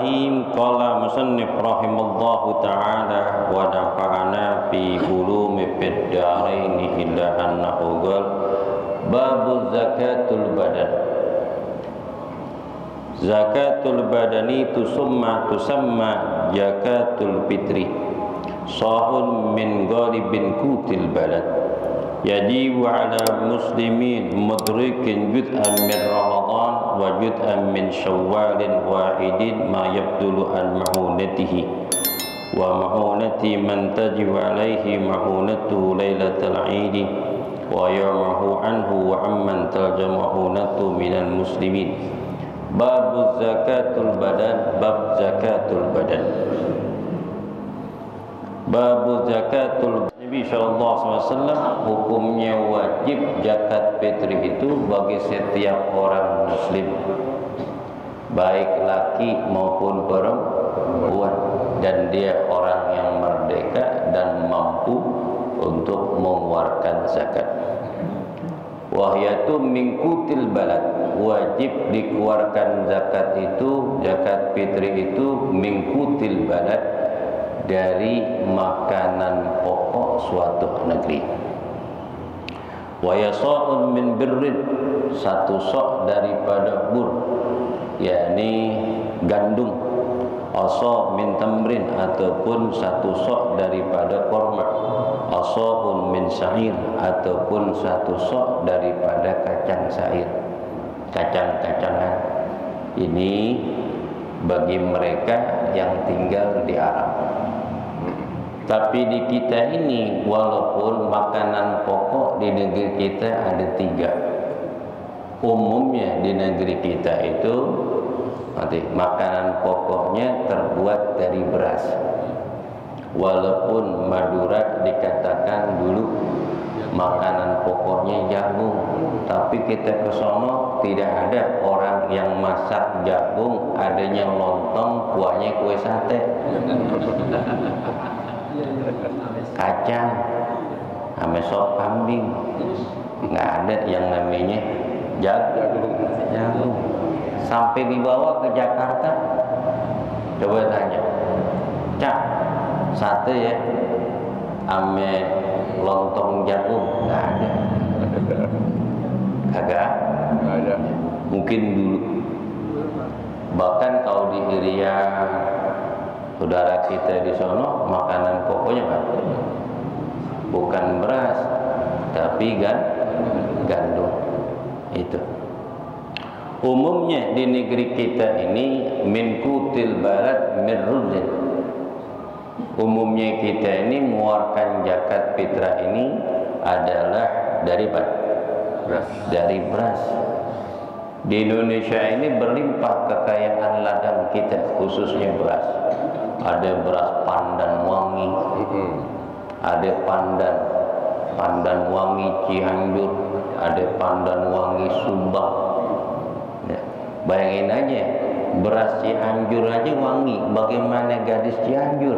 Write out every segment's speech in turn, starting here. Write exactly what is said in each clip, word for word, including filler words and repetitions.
Bismillahirrahmanirrahim. Qala musannif rahimallahu ta'ala wa nafa'ana fi ulumi fid dharain illa annahu qala babu zakatul badan. Zakatul badani tusumma tusamma zakatul fitri sahun min ghalibin kutil balad yajibu ala muslimin mudrikin juz'an min Ramadan wa juz'an min Syawalin wahidin ma yabdulu an ma'unatihi wa ma'unati man tajibu alaihi ma'unatu lailatul Eid wa yawmahu anhu wa amman taljamu ma'unatu minal muslimin. Bab zakatul badan, bab zakatul badan. Bab zakatul Nabi sallallahu alaihi wasallam, hukumnya wajib zakat fitri itu bagi setiap orang muslim, baik laki maupun perempuan, dan dia orang yang merdeka dan mampu untuk mengeluarkan zakat. Wahyatu min kutil balad, wajib dikeluarkan zakat itu, zakat fitri itu min kutil balad, dari makanan pokok suatu negeri. Wa yasa'un min birrin, satu sok daripada bur, yakni gandum. Asa min tamrin, ataupun satu sok daripada korma. Asa'un min sa'ir, ataupun satu sok daripada kacang sa'ir, kacang-kacangan. Ini bagi mereka yang tinggal di Arab. Tapi di kita ini, walaupun makanan pokok di negeri kita ada tiga, umumnya di negeri kita itu nanti makanan pokoknya terbuat dari beras. Walaupun Madura dikatakan dulu makanan pokoknya jagung, tapi kita ke sono tidak ada orang yang masak jagung, adanya lontong, kuahnya kue sate, kacang, sama sop kambing. Nggak ada yang namanya jagung. jagung. Sampai dibawa ke Jakarta, coba tanya, Cak, sate ya, ame lontong jagung, nggak ada. Kagak ada. Mungkin dulu. Bahkan kalau di Irian, saudara kita di sono, makanan pokoknya kan bukan beras, tapi kan gandum. Itu umumnya di negeri kita ini min kutil balad min ruzin. Umumnya kita ini mengeluarkan zakat fitrah ini adalah dari beras. Dari beras. Di Indonesia ini berlimpah kekayaan ladang kita, khususnya beras. Ada beras pandan wangi, ada pandan pandan wangi Cianjur, ada pandan wangi Subang. Ya, bayangin aja, beras Cianjur aja wangi, bagaimana gadis Cianjur?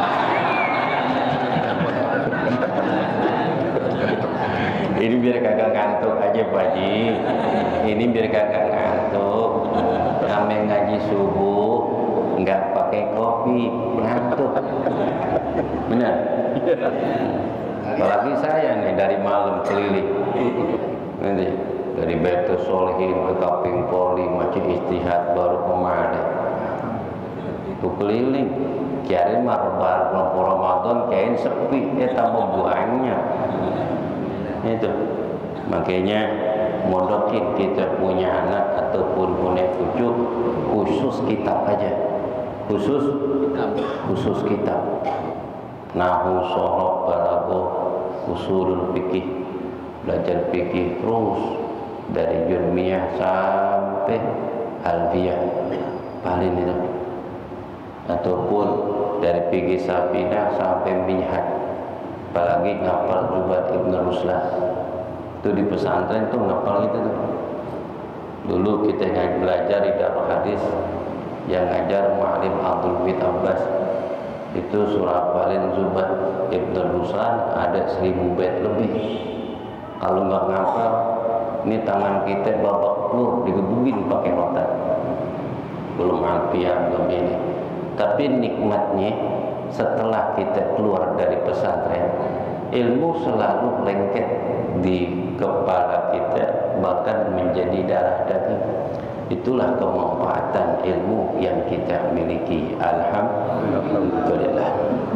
Ini biar kagak ngantuk aja Pak Ji. Ini biar kagak ngantuk. Kami ngaji subuh nggak pakai kopi, ngantuk. Benar? Apalagi saya nih dari malam keliling. Nanti dari Baitul Solihin ke Kaping Poli, Masjid Istihad, baru kemana? Itu keliling. Kira marbar Ramadan kain sepi, eh tambah banyak. Itu makanya modokin kita punya anak ataupun punya cucu, khusus kitab aja, khusus khusus kitab Nahu, Shoroh, Balaghah, Ushulul Fikih, belajar fikih terus dari Jurmiyah sampai Alfiyah paling itu, ataupun dari fikih Safinah sampai Minhaj. Apalagi ngapal Zubat Ibn Ruslan itu di pesantren tuh ngapal gitu tuh. Dulu kita ngaji belajar di Darul Hadis, yang ngajar Mu'alim Abdul Wahid Abbas, itu surah Balin Zubat Ibn Ruslan ada seribu bait lebih. Kalau nggak ngapal, ini tangan kita babak pelur digebukin pakai rotan. belum afiat, belum ini. Tapi nikmatnya setelah kita keluar dari pesantren, ilmu selalu lengket di kepala kita, bahkan menjadi darah daging. Itulah kemanfaatan ilmu yang kita miliki. Alhamdulillah.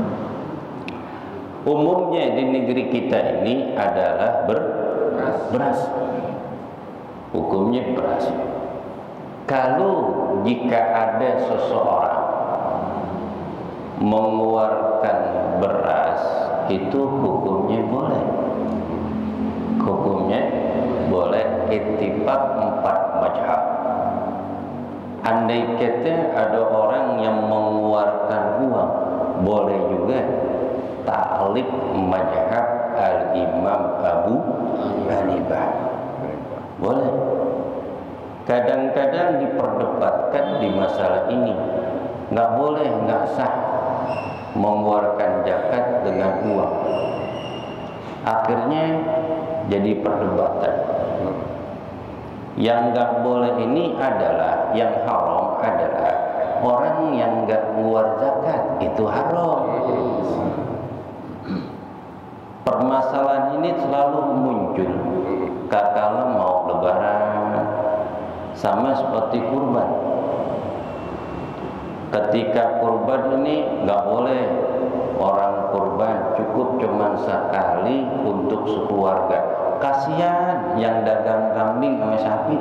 Umumnya di negeri kita ini adalah ber beras. Hukumnya beras. Kalau jika ada seseorang mengeluarkan beras, itu hukumnya boleh. Hukumnya boleh, ittifaq empat mazhab. Andai kata ada orang yang mengeluarkan uang, boleh juga. Ta'liq mazhab al-Imam Abu Hanifah. Boleh. Kadang-kadang diperdebatkan di masalah ini. Nggak boleh, nggak sah mengeluarkan zakat dengan uang. Akhirnya jadi perdebatan. Yang nggak boleh ini adalah, yang haram adalah orang yang nggak keluar zakat, itu haram. Permasalahan ini selalu muncul kakala mau lebaran, sama seperti kurban. Ketika kurban ini nggak boleh orang kurban, cukup cuma sekali untuk sekeluarga. Kasihan yang dagang kambing sama sapi,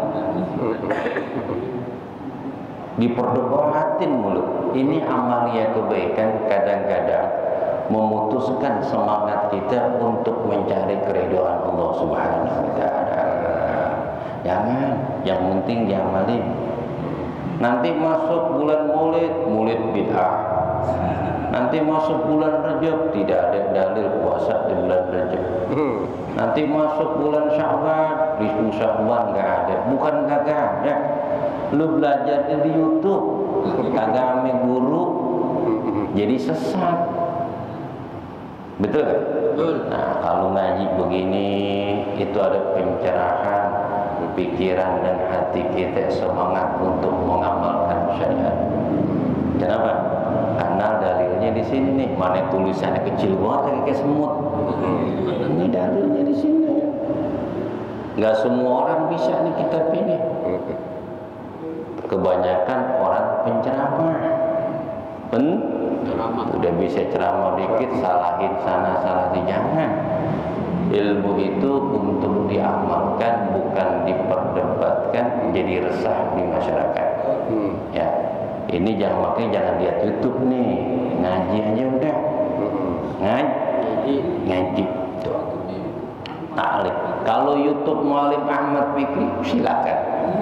diperdebatin mulu. Ini amalia kebaikan kadang-kadang memutuskan semangat kita untuk mencari keridhaan Allah Subhanahu wa taala. Jangan, yang penting diamalin. Nanti masuk bulan Maulid, Maulid bid'ah. Nanti masuk bulan Rajab, tidak ada dalil puasa di bulan Rajab. Nanti masuk bulan Sya'ban, di Sya'ban nggak ada. Bukan kagak ada. Lu belajar di YouTube, kagak ame guru, jadi sesat. Betul kan? Betul. Nah, kalau ngaji begini, itu ada pencerahan pikiran dan hati kita, semangat untuk mengamalkan syariat. Kenapa? Karena dalilnya di sini nih. Mana tulisannya kecil banget kayak semut. Ini dalilnya di sini. Nggak semua orang bisa nih kitab ini. Kebanyakan orang penceramah. Pen udah bisa ceramah dikit, salahin sana salahin, jangan. Ilmu itu untuk diamalkan, bukan diperdebatkan jadi resah di masyarakat. hmm. Ya, ini jangan, makanya jangan lihat YouTube nih, ngaji aja udah. hmm. Ngaji, ngaji tuh. Ta'liq. Kalau YouTube Mu'alim Ahmad Fikri, silakan.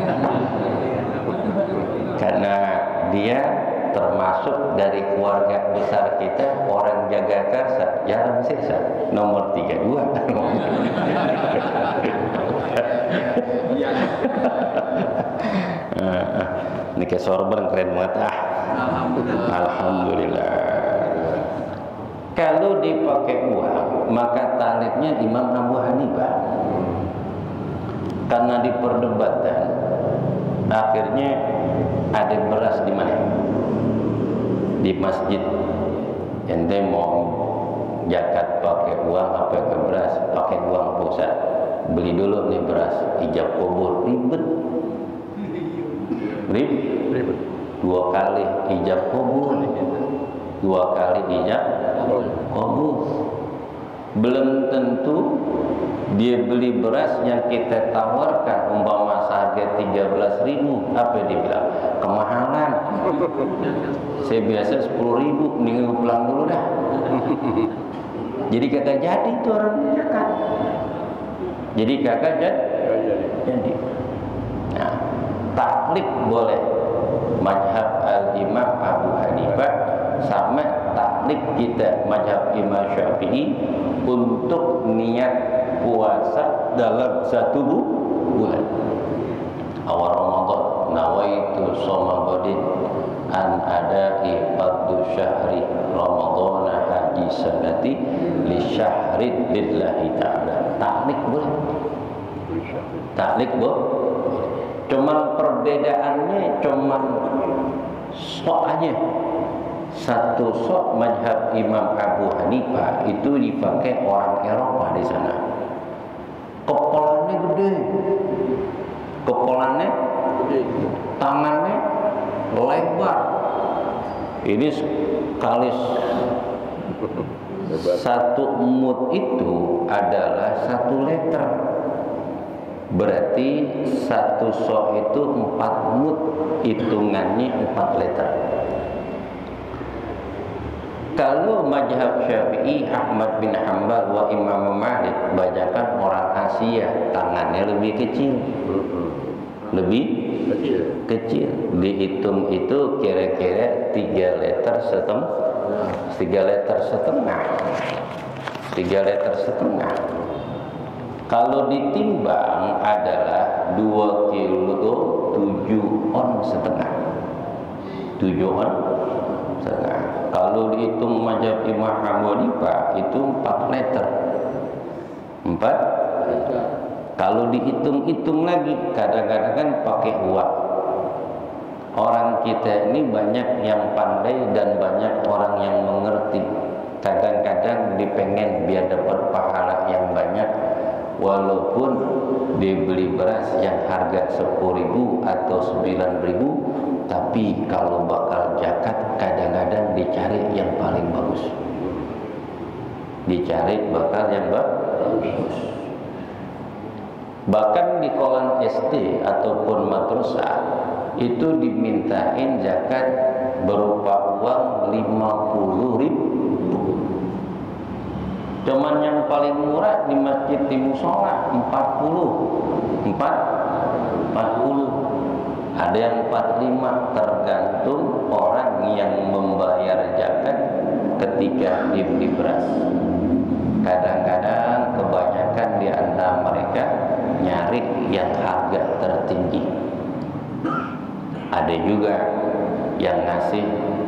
Karena dia termasuk dari keluarga besar kita, orang Jagakarsa, Jalan Sirsa, nomor tiga puluh dua. Ini kayak sorban keren banget ah. Alhamdulillah. Kalau dipakai uang, maka taliknya Imam Abu Hanifah. Karena diperdebatkan, akhirnya ada beras di mana? Di masjid. Ente mau zakat pakai uang apa pakai beras? Pakai uang pusat. Beli dulu nih beras, ijab kubur, ribet. Ribet. Ribet. Dua kali ijab kubur. Dua kali ijab kubur. Belum tentu dia beli beras yang kita tawarkan umpama seharga tiga belas ribu, apa dia bilang? Kemahalan. Saya biasa sepuluh ribu, mending pulang dulu dah. Jadi kagak jadi itu orang zakat. Jadi kagak jadi. Nah, taklid boleh. Mazhab al-Imam Abu Hanifah sama taklid kita mazhab Imam Syafi'i untuk niat puasa dalam satu bulan. Awal Ramadan, nawaitu shoma ghadin an ada'i fardhu syahri Ramadan haji sanati li syahri lillahi ta'ala. Taklid boleh. Taklid boleh. Cuman perbedaannya cuman sok aja. Satu sok mazhab Imam Abu Hanifah itu dipakai orang Eropa di sana. Kepalanya gede, kepalanya gede, tangannya lebar. Ini sekali satu mud itu adalah satu liter. Berarti satu sok itu empat mud, hitungannya empat liter. Kalau mazhab Syafi'i, Ahmad bin Hanbal wa Imam Malik, bajakan orang Asia, tangannya lebih kecil, lebih kecil, kecil. Dihitung itu kira-kira tiga liter setengah, tiga liter setengah, tiga liter setengah. Kalau ditimbang adalah dua kilo tujuh on setengah, tujuh on setengah. Kalau dihitung mazhab Imam Abu Hanifah itu empat liter, empat. Kalau dihitung-hitung lagi, kadang-kadang kan pakai uang. Orang kita ini banyak yang pandai dan banyak orang yang mengerti. Kadang-kadang dipengen biar dapat pahala yang banyak, walaupun dibeli beras yang harga sepuluh ribu atau sembilan ribu, tapi kalau bakal zakat kadang-kadang dicari yang paling bagus, dicari bakal yang bagus. Bahkan di kolam S D ataupun madrasah itu dimintain zakat berupa uang lima puluh ribu. Cuman yang paling murah di masjid di musola empat puluh, empat puluh. Ada yang empat puluh lima, tergantung orang yang membayar zakat ketika dibeli beras. Kadang-kadang kebanyakan di antara mereka nyari yang harga tertinggi. Ada juga yang ngasih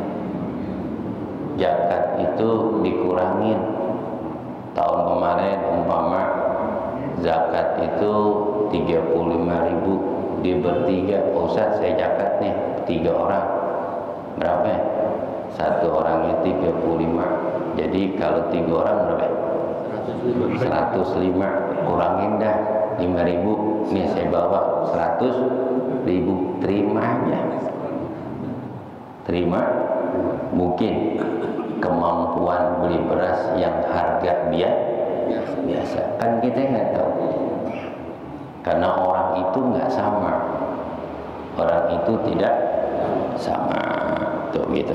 zakat itu dikurangin. Tahun kemarin umpama zakat itu tiga puluh lima ribu, dia bertiga, oh, Ustaz saya zakat nih tiga orang, berapa ya? Satu orangnya tiga puluh lima, jadi kalau tiga orang berapa? seratus lima, kurangin dah lima ribu, nih saya bawa seratus ribu, terima aja, terima. Mungkin kemampuan beli beras yang harga biasa, kan kita nggak tahu, karena orang itu nggak sama, orang itu tidak sama, tuh gitu.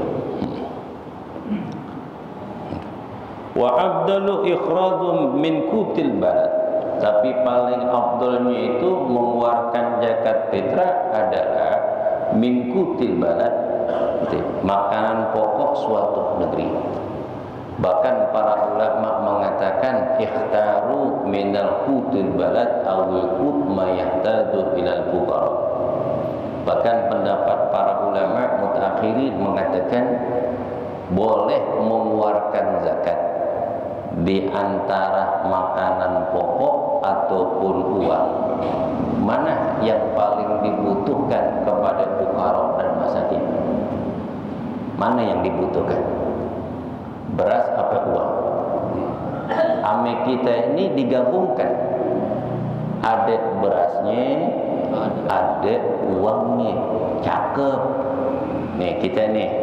Wa abdalu ikhrajum min kutil balad, tapi paling afdalnya itu mengeluarkan zakat fitrah adalah min kutil balad, makanan pokok suatu negeri. Bahkan para ulama mengatakan ikhtaru minal qutil balad awil qut ma yahtaju ilal fuqara. Bahkan pendapat para ulama mutakhirin mengatakan boleh mengeluarkan zakat di antara makanan pokok ataupun uang, mana yang paling dibutuhkan kepada fuqara dan masakin. Mana yang dibutuhkan? Beras apa uang? Ame kita ini digabungkan, ada berasnya, ada uangnya, cakep. Nih kita nih,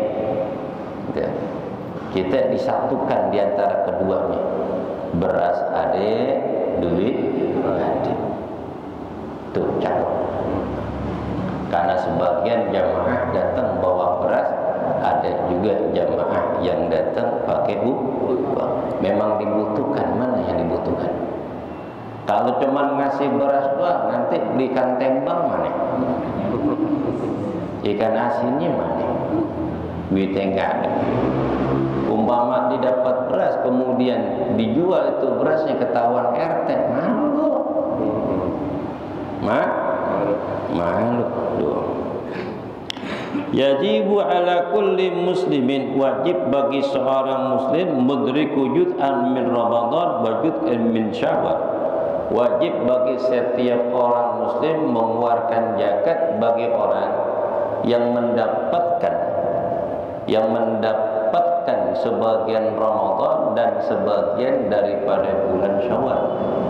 kita disatukan di antara keduanya. Beras ada, duit ada. Tuh cakep. Karena sebagian jamaah datang bawa beras, ada juga jamaah yang datang pakai uang. Memang dibutuhkan, mana yang dibutuhkan? Kalau cuma ngasih beras doang, nanti beli ikan tembang mana? Ikan asinnya mana? Duitnya nggak ada. Umpama didapat beras kemudian dijual itu berasnya ketahuan R T, malu. Ma, malu. Duh. Yajibu ala kulli muslimin, wajib bagi seorang muslim mudriku juz'an min Ramadan wa juz'an min Syawal, wajib bagi setiap orang muslim mengeluarkan zakat bagi orang yang mendapatkan yang mendapatkan sebagian Ramadan dan sebagian daripada bulan Syawal.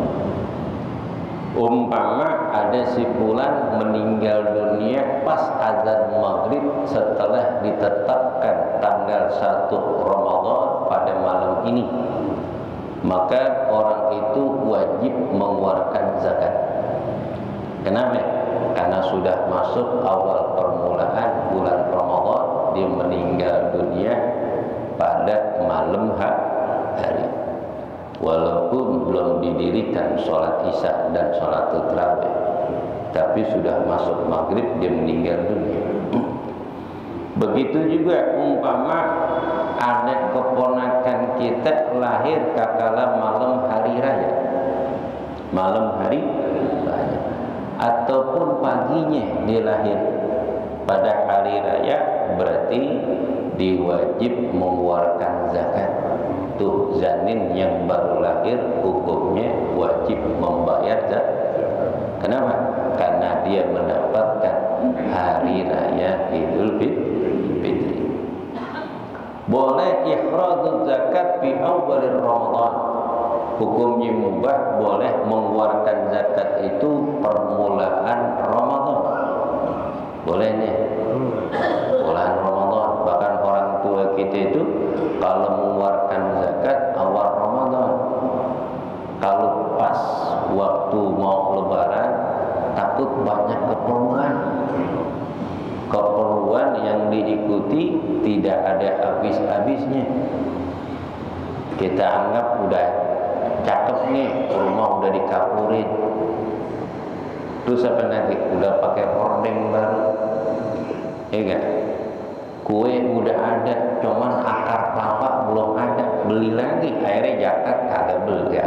Umpama ada si fulan meninggal dunia pas azan maghrib setelah ditetapkan tanggal satu Ramadan pada malam ini, maka orang itu wajib mengeluarkan zakat. Kenapa? Karena sudah masuk awal permulaan bulan Ramadan, dia meninggal dunia pada malam hari, walaupun belum didirikan sholat isya dan sholat tarawih, tapi sudah masuk maghrib dia meninggal dunia. Begitu juga umpama ada keponakan kita lahir kakala malam hari raya, malam hari raya, ataupun paginya dia lahir pada hari raya, berarti diwajib mengeluarkan zakat. Tuh janin yang baru lahir hukumnya wajib membayar zakat. Kenapa? Karena dia mendapatkan hari raya Idul Fitri. Boleh ikhrajul zakat fi awal Ramadan. Hukumnya mubah, boleh mengeluarkan zakat itu permulaan Ramadan. Boleh nih. Bulan Ramadan. Bahkan orang tua kita itu kalau mengeluarkan zakat awal Ramadan, kalau pas waktu mau lebaran takut banyak keperluan keperluan yang diikuti tidak ada habis-habisnya. Kita anggap udah cakep nih, rumah udah dikapurin, terus apa nanti udah pakai hordeng baru, ya enggak? Kue udah ada, cuman akar kelapa belum ada, beli lagi, akhirnya zakat kagak beli.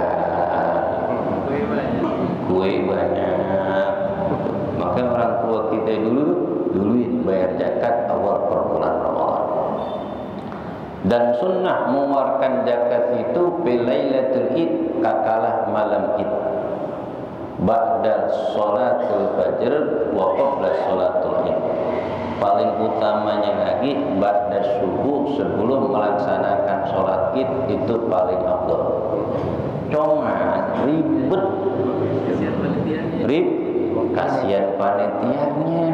Kue banyak, maka orang tua kita dulu duluin bayar zakat awal perbulan Ramadan. Dan sunnah mengeluarkan zakat itu bilailatul id, kakalah malam id, ba'da sholatul fajr wa qabla sholatul id. Paling utamanya lagi ba'da subuh, sebelum melaksanakan sholat id, itu paling afdal. Cuma ribet, rib, kasihan panitianya.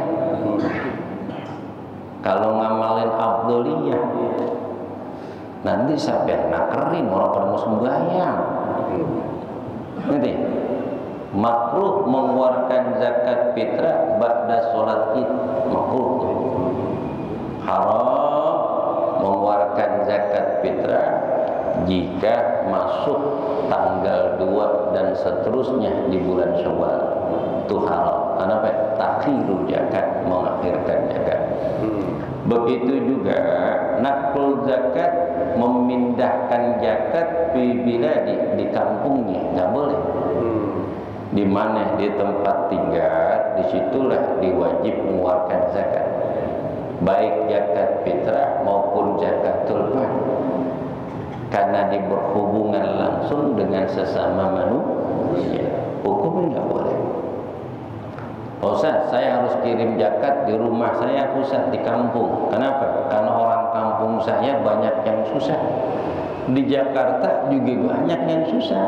Kalau ngamalin afdaliyah, nanti siapa yang nakerin, orang pada mau sembahyang. Nanti makruh mengeluarkan zakat fitrah ba'da sholat id, makruh. Haram mengeluarkan zakat fitrah jika masuk tanggal dua dan seterusnya di bulan Syawal. Itu haram. Kenapa? Takhirul zakat, mengakhirkan zakat. Begitu juga naqlul zakat, memindahkan zakat fi biladi, di kampungnya, enggak boleh. Di mana di tempat tinggal, disitulah diwajib mengeluarkan zakat, baik zakat fitrah maupun zakatul fitr, karena dia berhubungan langsung dengan sesama manusia. Hukumnya nggak boleh. Ustaz, saya harus kirim zakat di rumah saya, Ustaz, di kampung. Kenapa? Karena orang kampung saya banyak yang susah. Di Jakarta juga banyak yang susah.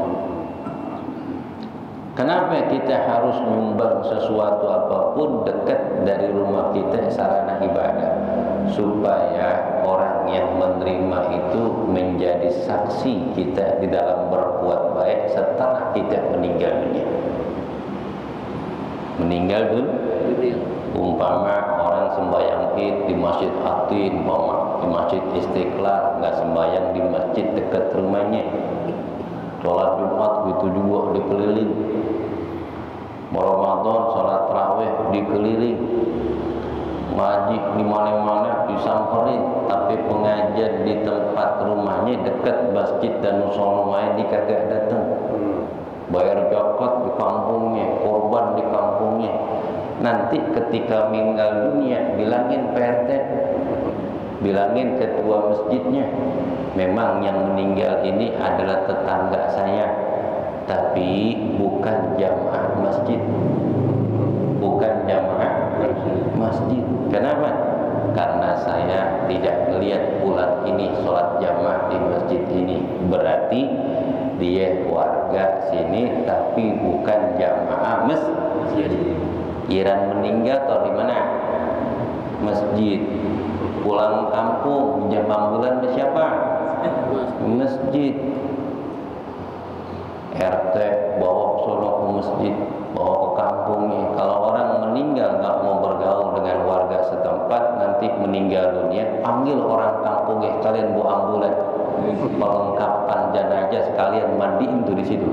Kenapa kita harus menyumbang sesuatu apapun dekat dari rumah kita, sarana ibadah, supaya orang yang menerima itu menjadi saksi kita di dalam berbuat baik setelah kita meninggal dunia. Meninggal dunia, umpama orang sembahyang id di Masjid Atin, umpama di Masjid Istiqlal, nggak sembahyang di masjid dekat rumahnya. Sholat Jumat itu juga dikeliling, Ramadan sholat tarawih dikeliling, ngaji di mana-mana disamperin, tapi pengajian di tempat rumahnya dekat masjid dan musola di kagak datang. Bayar zakat di kampungnya, korban di kampungnya. Nanti ketika meninggal dunia, bilangin P R T, bilangin ketua masjidnya, memang yang meninggal ini adalah tetangga saya, tapi tapi bukan jamaah masjid. Bukan jamaah masjid. Kenapa? Karena saya tidak melihat bulan ini sholat jamaah di masjid ini. Berarti dia warga sini tapi bukan jamaah masjid. Iran meninggal atau di mana? Masjid. Pulang kampung jamaah bulan ke siapa? Masjid. R T bawa sono ke masjid, bawa ke kampungnya. Kalau orang meninggal nggak mau bergaul dengan warga setempat, nanti meninggal dunia, panggil orang kampungnya, kalian bawa ambulan, perlengkapan jenazah sekalian mandiin tuh di situ.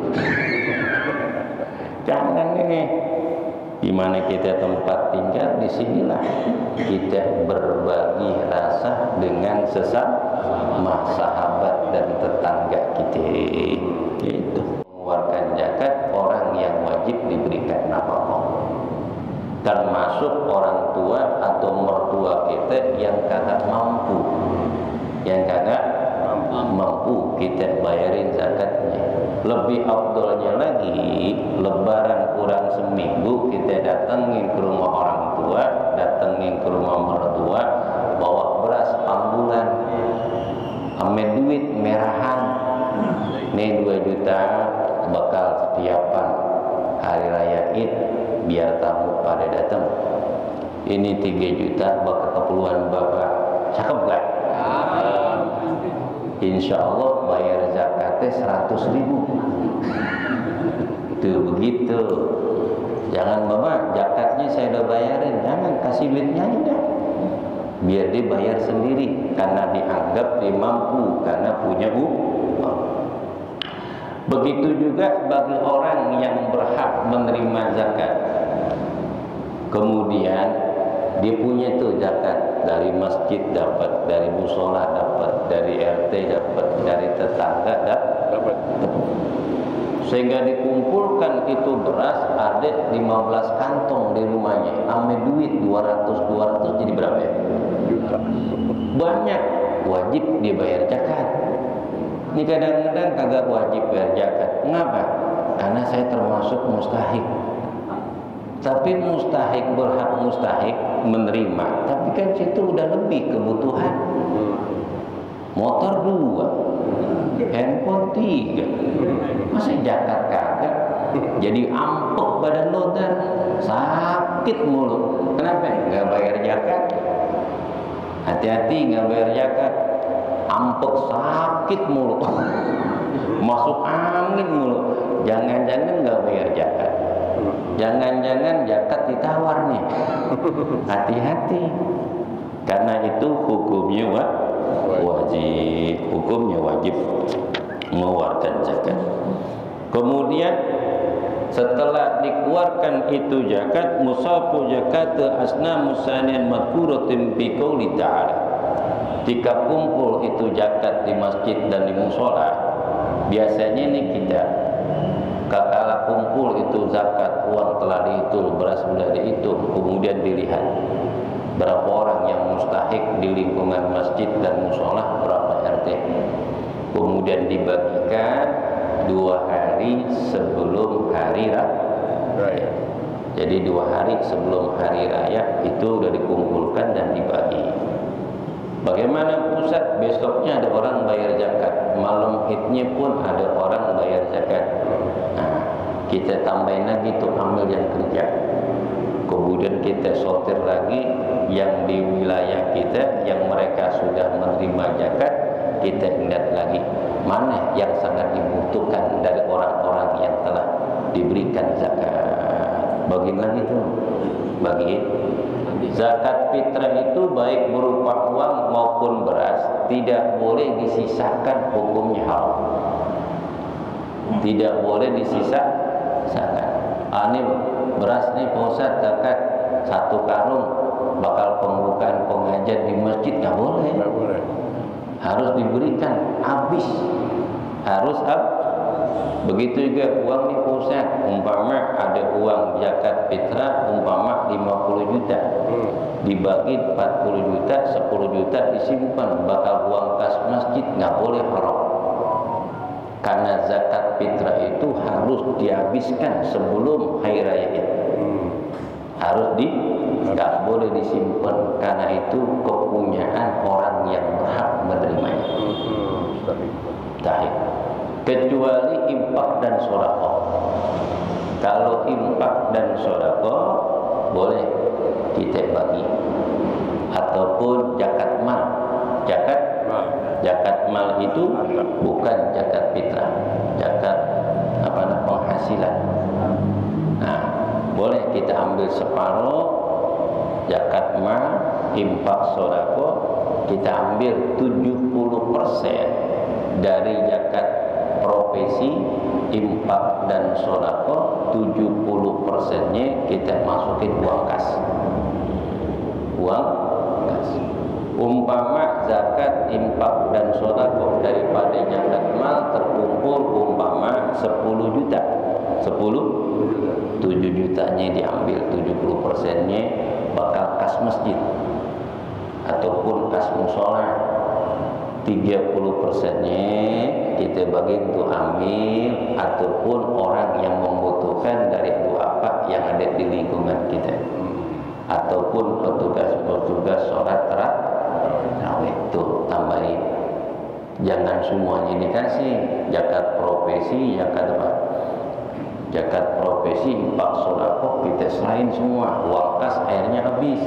Jangan ini. Di mana kita tempat tinggal, disinilah kita berbagi rasa dengan sesama sahabat dan tetangga kita. Itu mengeluarkan zakat orang yang wajib diberikan nafkah, termasuk orang tua atau mertua kita yang kagak mampu, yang kagak mampu kita bayarin zakatnya. Lebih afdolnya lagi, lebaran kurang seminggu kita datengin ke rumah orang tua, datengin ke rumah mertua, bawa beras panggulan, ame duit merahan, nih dua juta bakal setiapan hari raya Id biar tamu pada datang. Ini tiga juta bakal keperluan bapak, cakep gak? Insya Allah bayar zakatnya seratus ribu. Tuh begitu. Jangan bapak zakatnya saya udah bayarin, jangan, kasih duitnya aja, biar dia bayar sendiri karena dianggap dia mampu karena punya uang. Begitu juga bagi orang yang berhak menerima zakat, kemudian dia punya tuh zakat dari masjid dapat, dari musola dapat, dari R T dapat, dari tetangga dapat, sehingga dikumpulkan itu beras ada lima belas kantong di rumahnya, ame duit dua ratus dua ratus jadi berapa ya? Banyak, wajib dibayar zakat. Ini kadang-kadang kagak wajib bayar zakat. Mengapa? Karena saya termasuk mustahik. Tapi mustahik, berhak mustahik menerima, tapi kan situ udah lebih kebutuhan. Motor dua, handphone tiga, masa zakat kagak? Jadi ampek badan lo dan sakit mulu. Kenapa? Nggak bayar zakat. Hati-hati nggak bayar zakat, ampek sakit mulu, masuk angin mulu. Jangan-jangan nggak bayar zakat. Jangan-jangan zakat ditawar nih. Hati-hati. Karena itu hukumnya wajib. Hukumnya wajib mengeluarkan zakat. Kemudian setelah dikeluarkan itu zakat, musafu zakat asna musanian madhkuratin bi qouli ta'ala. Jika kumpul itu zakat di masjid dan di musola, biasanya ini kita kakala kumpul itu zakat, uang telah dihitung, beras sudah dihitung, kemudian dilihat berapa orang yang mustahik di lingkungan masjid dan musola, berapa R T, kemudian dibagikan dua hari sebelum hari raya. Jadi dua hari sebelum hari raya itu sudah dikumpulkan dan dibagi. Bagaimana pusat? Besoknya ada orang bayar zakat, malam idnya pun ada orang bayar zakat. Nah, kita tambahin lagi tuh amil yang kerja. Kemudian kita sortir lagi yang di wilayah kita yang mereka sudah menerima zakat, kita lihat lagi mana yang sangat dibutuhkan dari orang-orang yang telah diberikan zakat. Bagi lagi tuh, bagi. Zakat fitrah itu baik berupa uang maupun beras tidak boleh disisakan, hukumnya haram. Tidak boleh disisakan. Ah, ini beras nih Pak Ustaz, zakat satu karung bakal pembukaan pengajian di masjid, nggak boleh. Nggak boleh. Harus diberikan habis. Harus habis. Begitu juga uang nih Pak Ustaz, umpama ada uang zakat fitrah umpama lima puluh juta, hmm. dibagi empat puluh juta, sepuluh juta disimpan, bakal uang kas masjid, nggak boleh haram. Karena zakat fitrah itu harus harus dihabiskan sebelum hari raya itu. Harus di, nggak boleh disimpan, karena itu kepunyaan orang yang berhak menerimanya. Tahib. Kecuali infak dan sedekah. Kalau infak dan sedekah boleh kita bagi, ataupun zakat mal. Zakat zakat mal itu bukan zakat fitrah, zakat apa namanya penghasilan. Nah, boleh kita ambil separuh zakat mal, infak sedekah, kita ambil tujuh puluh persen dari zakat profesi, infak dan sedekah, tujuh puluh persennya kita masukin uang kas. Uang kas. Umpama zakat, infak dan sedekah daripada zakat mal terkumpul umpama sepuluh juta. sepuluh, tujuh jutanya diambil, tujuh puluh persennya bakal kas masjid ataupun kas musola. tiga puluh persennya kita bagi untuk amil ataupun orang yang membutuhkan dari dua apa yang ada di lingkungan kita, ataupun petugas-petugas sholat tarawih itu tambahin. Jangan semuanya dikasih. Zakat profesi, zakat apa? Zakat profesi, infak sedekah kita selain semua. Uang kas akhirnya habis.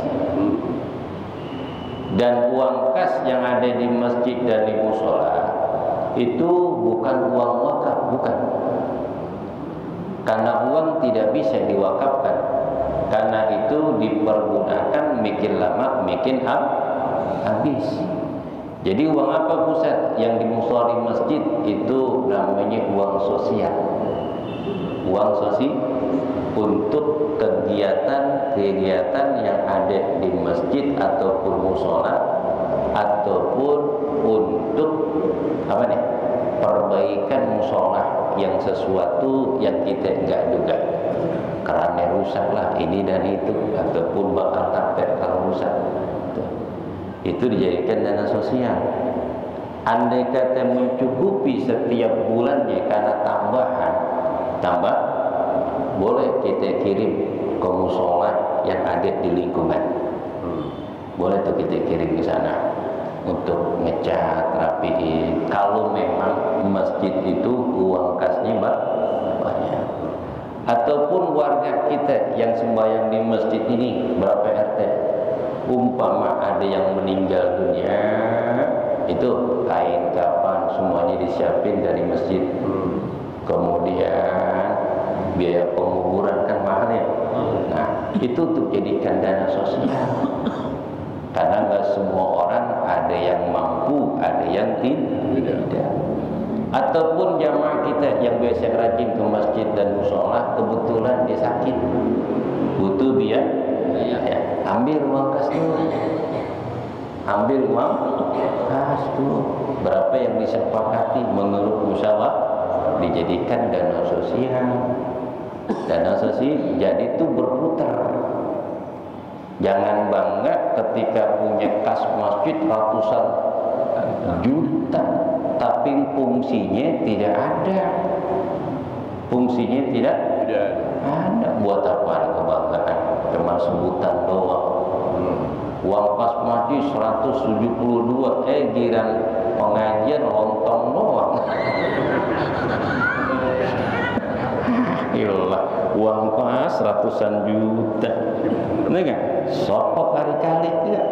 Dan uang kas yang ada di masjid dan di mushola itu bukan uang wakaf, bukan. Karena uang tidak bisa diwakafkan. Karena itu dipergunakan makin lama makin habis. Jadi uang apa pusat yang di mushola di masjid itu namanya uang sosial. Uang sosial untuk kegiatan-kegiatan yang ada di masjid ataupun mushola, ataupun untuk apa nih, perbaikan mushola yang sesuatu yang kita enggak duga, kerannya rusak lah ini dan itu, ataupun bakal tapet kalau rusak, itu dijadikan dana sosial. Andai kata mencukupi setiap bulannya karena tambahan, tambah boleh kita kirim ke mushola yang ada di lingkungan. Boleh tuh kita kirim ke sana untuk ngecat, rapiin. Kalau memang masjid itu uang kasnya banyak. Ataupun warga kita yang sembahyang di masjid ini berapa R T, umpama ada yang meninggal dunia, itu kain kapan semuanya disiapin dari masjid. Kemudian biaya penguburan kan mahal ya. Nah, itu untuk jadikan dana sosial. Karena nggak semua orang ada yang mampu, ada yang tidak. Ataupun jamaah kita yang biasa rajin ke masjid dan mushola, kebetulan dia sakit, butuh biaya, ya, ambil uang kas dulu. Ambil uang kas dulu. Berapa yang disepakati menurut musyawarah dijadikan dana sosial. Dana sosial jadi itu berputar. Jangan bangga ketika punya kas masjid ratusan juta, tapi fungsinya tidak ada. Fungsinya tidak tidak ada. Buat apa kebanggaan? Cuma sebutan doang. Uang kas masjid seratus tujuh puluh dua, eh giran pengajian lontong doang. Iyalah, uang kas ratusan juta. Benar nggak? Sopok kali-kali ya.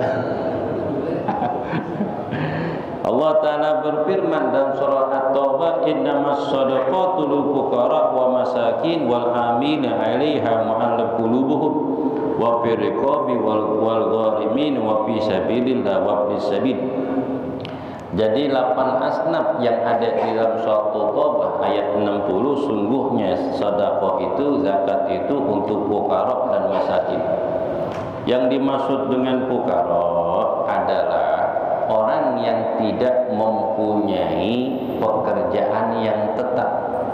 Allah Ta'ala berfirman dalam surah At-Taubah, innamas shadaqatu lil fuqara wa masakin wal amina 'alaiha mu'allaf qulubuhum wa fi riqabi wal wal gharimin wa fi sabilillah wa fi sabil. Jadi delapan asnaf yang ada di dalam surah At-Taubah ayat enam puluh, sungguhnya sedekah itu, zakat itu untuk fuqara dan masakin. Yang dimaksud dengan fuqara adalah orang yang tidak mempunyai pekerjaan yang tetap.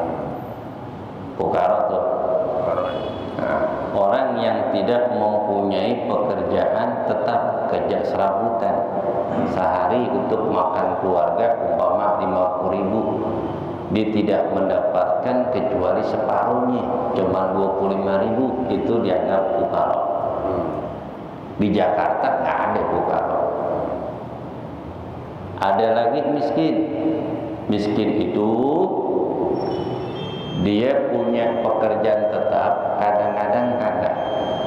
Fuqara tuh. Nah, orang yang tidak mempunyai pekerjaan tetap, kerja serabutan sehari untuk makan keluarga umpama lima puluh ribu, dia tidak mendapatkan kecuali separuhnya, cuma dua puluh lima ribu, itu dianggap fukara. Di Jakarta nggak ada fukara. Ada lagi miskin. Miskin itu dia punya pekerjaan tetap, kadang-kadang kagak.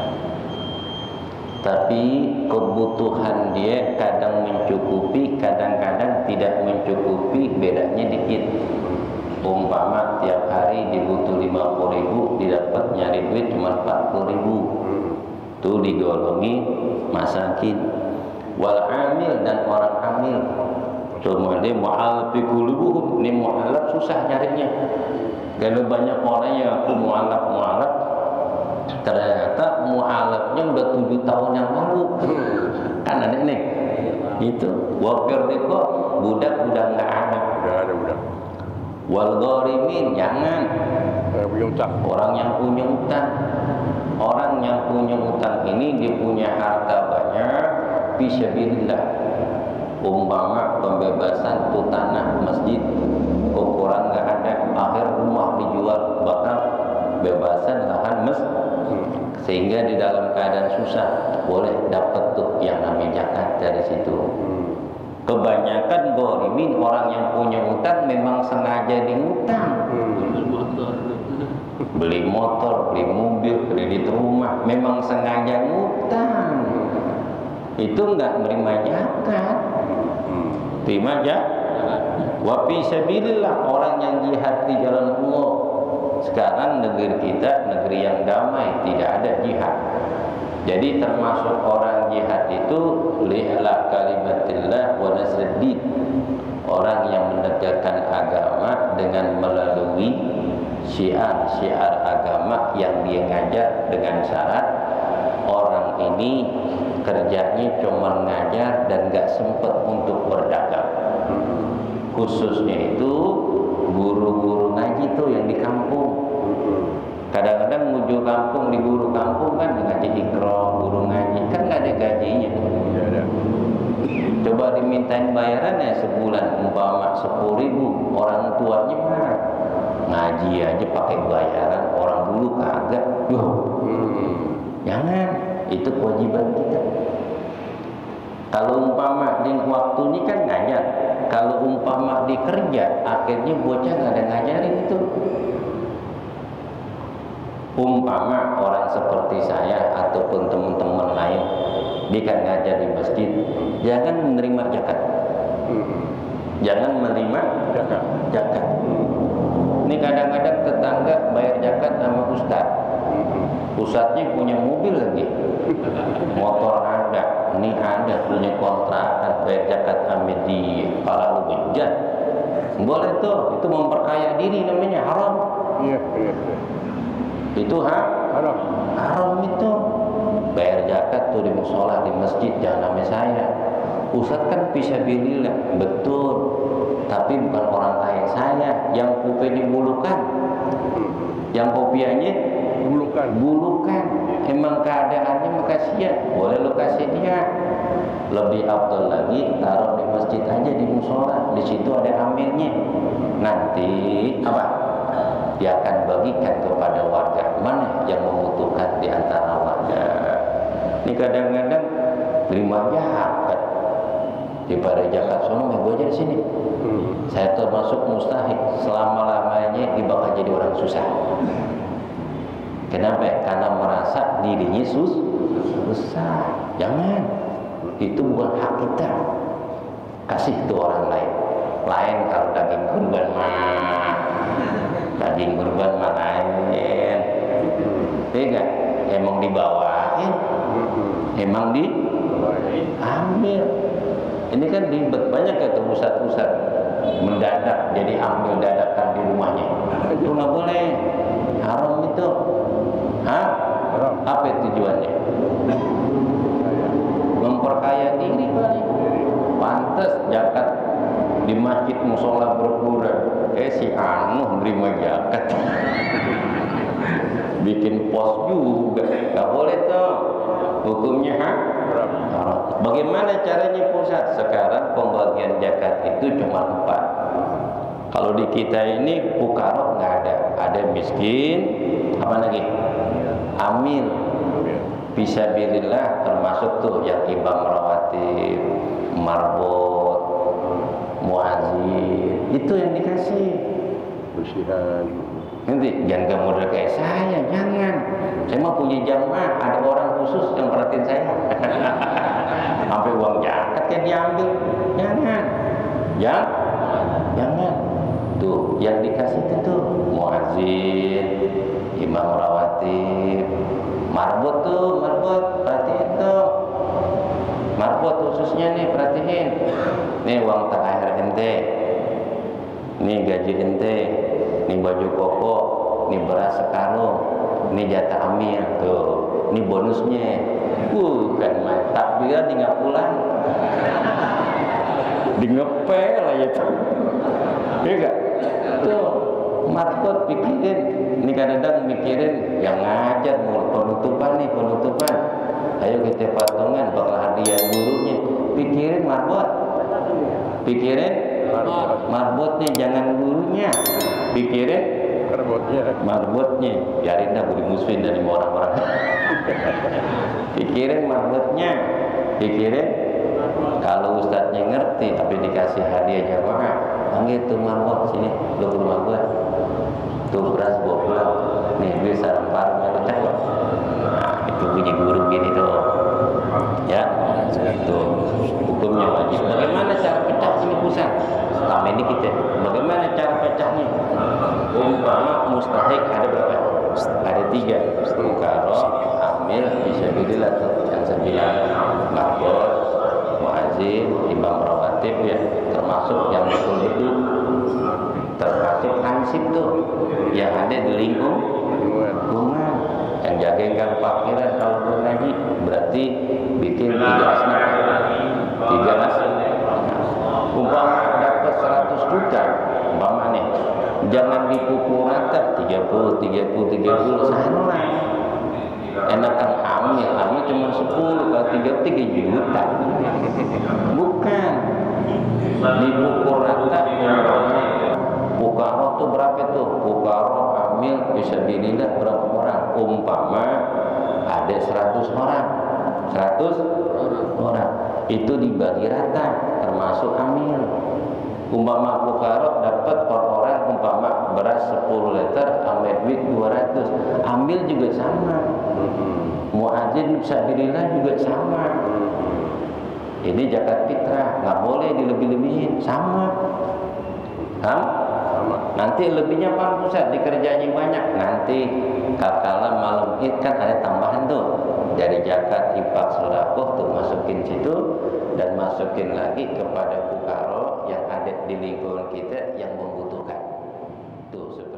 Tapi kebutuhan dia kadang mencukupi, kadang-kadang tidak mencukupi, bedanya dikit. Umpama tiap hari dibutuh lima puluh ribu, didapat nyari duit cuma empat puluh ribu. Itu digolongi masakin. Wal amil, dan orang amil. Cuma dia mu'alaf fi qulubuhum, ini mu'alaf susah nyarinya. Karena banyak orang yang aku mu'alaf mu'alaf, ternyata mu'alafnya udah tujuh tahun yang lalu. Kan ada ini. Itu. Wafir riko, budak udah nggak ada. Udah ada budak. Wal gharimin, jangan. Punya utang. Orang yang punya utang. Orang yang punya utang ini dia punya harta banyak, fisabilillah. Umpama pembebasan tuh tanah masjid, ukuran nggak ada, akhir rumah dijual, bahkan bebasan lahan masjid, sehingga di dalam keadaan susah boleh dapat tuh yang namanya zakat dari situ. Kebanyakan ghorimin, orang yang punya utang memang sengaja diutang. Beli motor, beli mobil, kredit rumah, memang sengaja ngutang. Itu enggak menerima zakat. Terima aja. Wa fi sabilillah, orang yang jihad di jalan Allah. Sekarang negeri kita negeri yang damai, tidak ada jihad. Jadi termasuk orang jihad itu li'la kalimatillah wa nasriddin. Orang yang menegakkan agama dengan melalui syiar-syiar agama yang dia ngajar dengan syarat orang ini kerjanya cuma ngajar dan gak sempet untuk berdagang. Khususnya itu guru-guru ngaji tuh yang di kampung. Kadang-kadang muncul kampung, di guru kampung kan ngaji ikro, guru ngaji, kan gak ada gajinya. Tidak ada. Coba dimintain bayarannya sebulan umpama sepuluh ribu, orang tuanya mah ngaji aja pakai bayaran, orang dulu kagak. Yo, hmm. Jangan, itu kewajiban kita. Kalau umpama di waktunya kan ngajar, kalau umpama di kerja, akhirnya bocah nggak ada ngajarin itu. Umpama orang seperti saya ataupun teman-teman lain, dia kan ngajar di masjid, jangan menerima zakat, jangan menerima zakat. Zakat. Ini kadang-kadang tetangga bayar zakat sama ustad. Ustadznya punya mobil lagi, motor ada, ini ada, punya kontrakan, bayar zakat ambil di Palalu Bejat. Boleh tuh, itu memperkaya diri namanya, haram. Iya, iya, iya. Itu ha? Haram. Haram itu. Bayar zakat tuh di musola, di masjid, jangan namanya saya. Ustadz kan fisabilillah, betul. Tapi bukan orang kaya saya, yang kupenya bulukan, yang kopiannya bulukan. Bulukan. Emang keadaannya makasian, boleh lo kasih dia. Lebih afdal lagi taruh di masjid aja, di musola, di situ ada amirnya. Nanti apa? Dia akan bagikan kepada warga mana yang membutuhkan di antara warga. Ini kadang-kadang terima zakat. Daripada zakat sono mah gue aja di sini. Hmm. Saya termasuk mustahik, selama-lamanya dia bakal jadi orang susah. Kenapa? Karena merasa dirinya sus susah. Jangan. Itu bukan hak kita. Kasih itu orang lain. Lain kalau daging kurban mah. Daging kurban mah lain. Tidak. Emang dibawain. Emang di ambil. Ini kan ribet, banyak ya tuh pusat-pusat mendadak, jadi ambil dadakan di rumahnya. Itu nggak boleh, haram itu. Hah? Haram. Apa tujuannya? Memperkaya diri kali. Pantes zakat di masjid musola berkurang. Eh si Anu nerima zakat. Bikin pos juga, nggak boleh tuh. Hukumnya ha? Haram. Bagaimana caranya pusat? Sekarang pembagian zakat itu cuma empat. Kalau di kita ini fukara nggak ada, ada miskin, apa lagi? Amil. Fisabilillah termasuk tuh yang imam rawatib, marbot, muazin, itu yang dikasih. Bersihan. Nanti jangan kamu udah kayak saya, jangan. Saya mau punya jamaah, ada orang khusus yang perhatiin saya. Sampai uang zakat kan diambil, jangan, jangan, jangan. Tuh yang dikasih itu tuh muazin, imam rawatib, marbot tuh, marbot perhatiin tuh, marbot khususnya nih perhatiin. Nih uang T H R ente, nih gaji ente, nih baju koko, nih beras sekarung, nih jatah amil tuh, nih bonusnya. Uh, kan mantap dia tinggal pulang, di ngepel aja tuh, iya gak? Tuh, marbot pikirin, ini kadang-kadang mikirin yang ngajar mulu penutupan nih penutupan. Ayo kita patungan bakal hadiah gurunya, pikirin marbot, pikirin marbotnya, jangan gurunya, pikirin Marbotnya. marbotnya, biarin dah gue dimusuhin dari orang-orang. Pikirin marbotnya, pikirin kalau ustadznya ngerti tapi dikasih hadiah jamaah, panggil tuh marbot sini, lo ke rumah gua, tuh beras gua pulang, nih gue sarempar lo cakep. Nah itu bunyi guru gini tuh, ya, itu hukumnya wajib. Bagaimana cara pecah ini pusat? Selama ini kita, bagaimana cara pecahnya? Umpama mustahik ada berapa? Ada tiga. Fukara, amil, fisabilillah tuh yang sembilan. Marbot, muazin, imam rawatib ya, termasuk yang betul-betul termasuk ansip tuh yang ada di lingkungan, yang jagain parkiran kalau belum ngaji, berarti bikin tiga asnaf, tiga asnaf. Umpama dapat seratus juta, umpama nih, jangan dipukul rata tiga puluh, tiga puluh, tiga puluh, salah. Enakan amil, amil cuma sepuluh, kalau tiga puluh, tiga juta. Bukan. Dipukul rata, fukara tuh berapa tuh? Fukara, amil, fisabilillah berapa orang? Umpama ada seratus orang, seratus orang. Itu dibagi rata, termasuk amil. Umpama fukara dapat per orang umpama beras sepuluh liter, ambil duit dua ratus. Ambil juga sama. Muazin fisabilillah juga sama. Ini zakat fitrah, nggak boleh dilebih-lebihin, sama. Hah? Sama. Nanti lebihnya Pak Pusat dikerjanya banyak. Nanti kala malam Id kan ada tambahan tuh. Dari zakat infak sedekah tuh masukin situ dan masukin lagi kepada fukara yang ada di lingkungan kita yang membutuhkan. Tuh